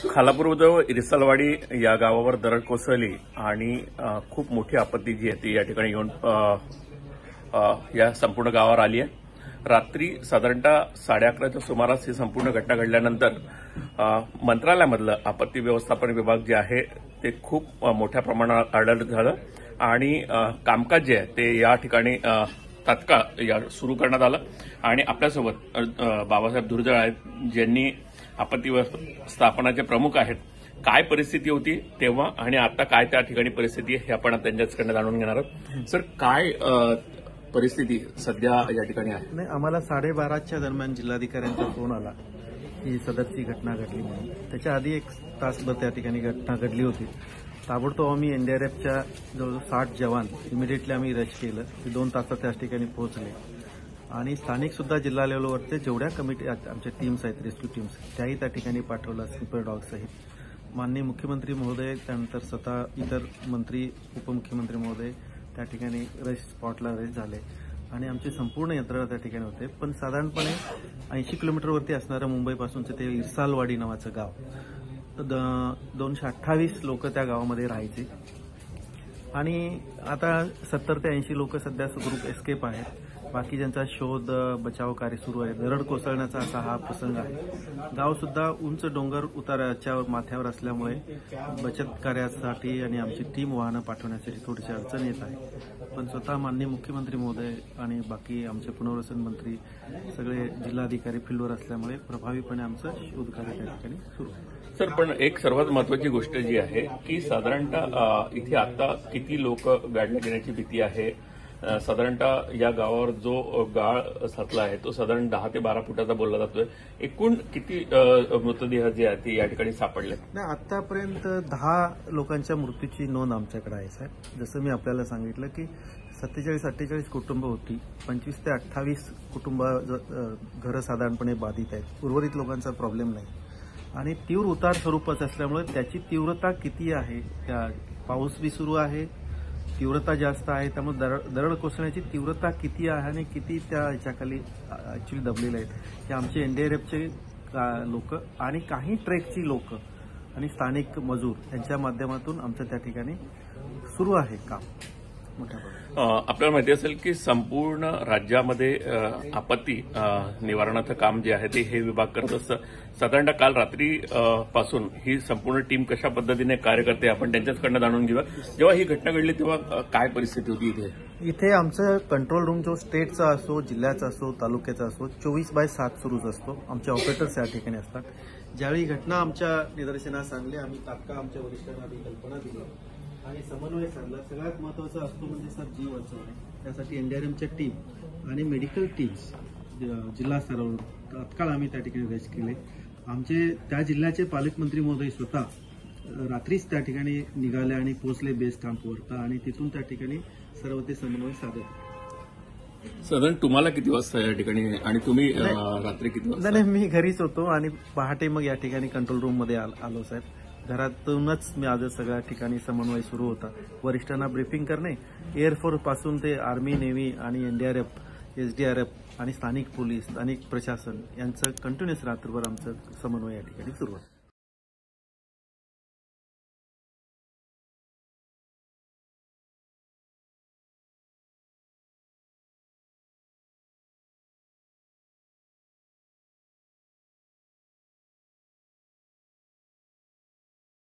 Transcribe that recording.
खालापूरजवळ इरसालवाडी या गावावर दरड कोसळली आणि खूप मोठी आपत्ती जी आहे ती या ठिकाणी येऊन या संपूर्ण गावावर आली आहे। रात्री साधारणतः 11:30च्या सुमारास ही संपूर्ण घटना घडल्यानंतर मंत्रालयामधलं आपत्ती व्यवस्थापन विभाग जे आहे ते खूप मोठ्या प्रमाणात अलर्ट झालं आणि कामकाज जे आहे ते या ठिकाणी तात्काळ सुरू करण्यात आलं आणि आपल्यासोबत बाबासाहेब धुर्जळ आहेत ज्यांनी आपत्ती व्यवस्थापनाचे प्रमुख आहेत। काय परिस्थिती होती तेव्हा आणि आता काय त्या ठिकाणी परिस्थिती आहे हे आपण त्यांच्याकडे जाणून घेणार आहोत। सर, काय परिस्थिती सध्या या ठिकाणी आहे? नाही, आम्हाला 12:30च्या दरम्यान जिल्हाधिकाऱ्यांचा फोन आला की सदरची घटना घडली म्हणून। त्याच्या आधी 1 तासभर त्या ठिकाणी घटना घडली होती। ताबडतोब आम्ही एनडीआरएफच्या जवळजवळ 60 जवान इमिडिएटली आम्ही रश केलं। 2 तासात त्या ठिकाणी पोहोचले आणि स्थानिक सुद्धा जिल्हा लेवलवरचे जेवढ्या कमिटी आमच्या टीम्स आहेत, रेस्क्यू टीम्स, त्याही त्या ठिकाणी पाठवलं स्लीपर डॉग सहित। माननीय मुख्यमंत्री महोदय, त्यानंतर स्वतः इतर मंत्री, उपमुख्यमंत्री महोदय त्या ठिकाणी स्पॉटला रश झाले आणि आमची संपूर्ण यंत्रणा त्या ठिकाणी होते। पण साधारणपणे 80 किलोमीटरवरती असणारं मुंबईपासूनचं ते इरसालवाडी नावाचं गाव, 228 लोक त्या गावामध्ये राहायचे आणि आता 70 ते 80 लोक सध्या ग्रुप एस्केप आहेत। बाकी ज्यांचा शोध बचाव कार्य सुरू आहे। दरड कोसळण्याचा असा हा प्रसंग आहे। गाव सुद्धा उंच डोंगर उताराच्या माथ्यावर असल्यामुळे बचत कार्यासाठी आणि आमची टीम वाहनं पाठवण्यासाठी थोडीशी अडचण येत आहे। पण स्वतः माननीय मुख्यमंत्री महोदय आणि बाकी आमचे पुनर्वसन मंत्री सगळे जिल्हाधिकारी फील्डवर असल्यामुळे प्रभावीपणे आमचं शोध कार्य त्या ठिकाणी सुरू आहे। सर, पण एक सर्वात महत्वाची गोष्ट जी आहे की साधारणतः इथे आता किती लोक गाडल्या गेल्याची भीती आहे? साधारणतः या गावावर जो गाळ साचला आहे तो साधारण 10 ते 12 फुटाचा बोलला जातोय। एकूण किती मृतदेह जे आहेत ते या ठिकाणी सापडले? नाही, आतापर्यंत 10 लोकांच्या मृत्यूची नोंद आमच्याकडे आहे साहेब। जसं मी आपल्याला सांगितलं की 47-48 कुटुंब होती, 25 ते 28 कुटुंब घरं साधारणपणे बाधित आहेत। उर्वरित लोकांचा प्रॉब्लेम नाही आणि तीव्र उतार स्वरूपाचं असल्यामुळे त्याची तीव्रता किती आहे, त्या पाऊस बी सुरू आहे, तीव्रता जास्त आहे, त्यामुळे दरड कोसळण्याची तीव्रता किती आहे आणि किती त्या ह्याच्याखाली ऍक्च्युअली दबलेले आहेत हे आमचे एनडीआरएफचे लोक आणि काही ट्रेकची लोक आणि स्थानिक मजूर यांच्या माध्यमातून आमचं त्या ठिकाणी सुरू आहे काम मोठ्या प्रमाणात। आपल्याला माहिती असेल की संपूर्ण राज्यामध्ये आपत्ती निवारणाचं काम जे आहे ते हे विभाग करत असतं। साधारणतः काल रात्री पासून ही संपूर्ण टीम कशा पद्धतीने कार्य करते आपण त्यांच्याचकडनं जाणून घेऊया। जेव्हा ही घटना घडली तेव्हा काय परिस्थिती होती इथे आमचं कंट्रोल रूम जो स्टेटचा असो, जिल्ह्याचा असो, तालुक्याचा असो 24/7 सुरूच असतो। आमचे ऑपरेटर्स या ठिकाणी असतात। ज्यावेळी घटना आमच्या निदर्शनास आणली आम्ही तात्काळ आमच्या वरिष्ठांना कल्पना दिली आणि समन्वय साधला। सगळ्यात महत्वाचा असतो म्हणजे सर जीव वाचवणे। त्यासाठी एनडीआरएफच्या टीम आणि मेडिकल टीम्स जिल्हा स्तरावर तात्काळ आम्ही त्या ठिकाणी रश केले। आमचे त्या जिल्ह्याचे पालकमंत्री महोदय स्वतः रात्रीच त्या ठिकाणी निघाले आणि पोहोचले बेस कॅम्पवर आणि तिथून त्या ठिकाणी सर्व ते समन्वय साधत। साधारण तुम्हाला किती वाजता या ठिकाणी आणि तुम्ही रात्री किती वाजता? नाही, मी घरीच होतो आणि पहाटे मग या ठिकाणी कंट्रोल रूम मध्ये आलो साहेब। घरातूनच मी आज सगळ्या ठिकाणी समन्वय सुरू होता। वरिष्ठांना ब्रीफिंग करणे, एअरफोर्स पासून ते आर्मी, नेव्ही आणि एनडीआरएफ, एसडीआरएफ आणि स्थानिक पोलीस, स्थानिक प्रशासन यांचं कंटिन्युअस रात्रभर आमचं समन्वय या ठिकाणी सुरू आहे।